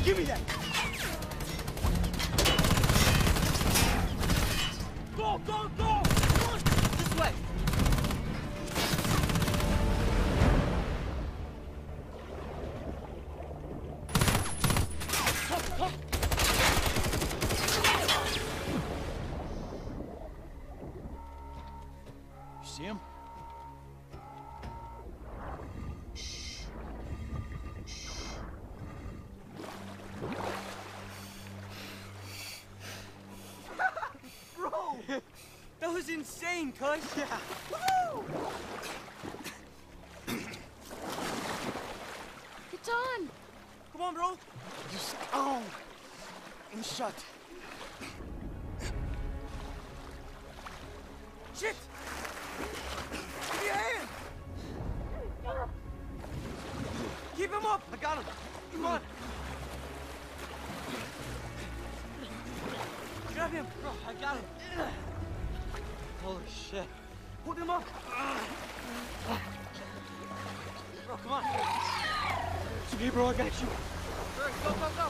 Give me that! Go, go, go! Push! This way! Come, come! You see him? That was insane, cuz. Yeah. Woo! It's on. Come on, bro. Just on and shut. Shit! Give me a hand! Keep him up! I got him. Come on! Grab him! Bro, I got him. Holy shit. Hold him up! Bro, come on. It's okay, bro. I got you. Hurry, go, go, go!